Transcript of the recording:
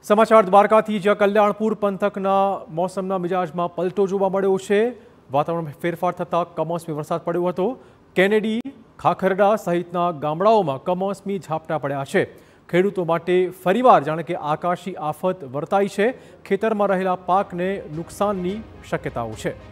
સમાચાર દ્વારકાથી જ્યાં કલ્યાણપુર પંથકના મોસમના મિજાજમાં પલટો જોવા મળ્યો છે। વાતાવરણમાં ફેરફાર થતાં કમોસમી વરસાદ પડ્યો હતો। કેનેડી, ખાખરડા સહિતના ગામડાઓમાં કમોસમી ઝાપટા પડ્યા છે। ખેડૂતો માટે ફરીવાર જાણે કે આકાશી આફત વર્તાઈ છે। ખેતરમાં રહેલા પાકને નુકસાનની શક્યતાઓ છે।